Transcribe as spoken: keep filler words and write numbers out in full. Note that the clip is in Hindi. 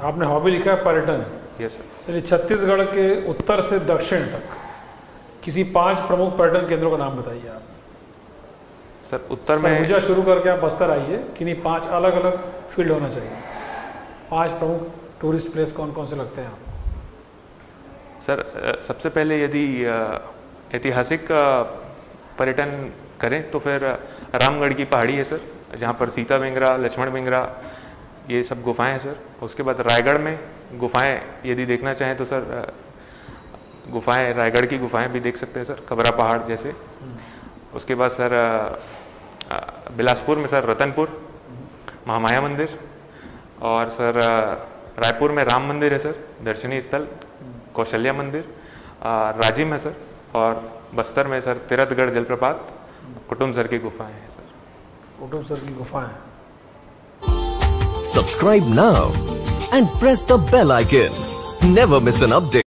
आपने हॉबी लिखा है पर्यटन। Yes sir. चलिए, छत्तीसगढ़ के उत्तर से दक्षिण तक किसी पांच प्रमुख पर्यटन केंद्रों का नाम बताइए आप। सर उत्तर में सरगुजा शुरू करके आप बस्तर आइए, किन्हीं पांच अलग अलग फील्ड होना चाहिए। पांच प्रमुख टूरिस्ट प्लेस कौन कौन से लगते हैं आपको? सर सबसे पहले यदि ऐतिहासिक पर्यटन करें तो फिर रामगढ़ की पहाड़ी है सर, जहाँ पर सीता बेंगरा, लक्ष्मण बेंगरा ये सब गुफाएं हैं सर। उसके बाद रायगढ़ में गुफाएं यदि देखना चाहें तो सर गुफाएं, रायगढ़ की गुफाएं भी देख सकते हैं सर, खबरा पहाड़ जैसे। उसके बाद सर बिलासपुर में सर रतनपुर, महामाया मंदिर, और सर रायपुर में राम मंदिर है सर, दर्शनीय स्थल, कौशल्या मंदिर, राजिम है सर, और बस्तर में सर तिरथगढ़ जलप्रपात, कुटुम्बसर की गुफाएं हैं सर। कुटुम्बसर की गुफाएं। Subscribe now and press the bell icon. Never miss an update.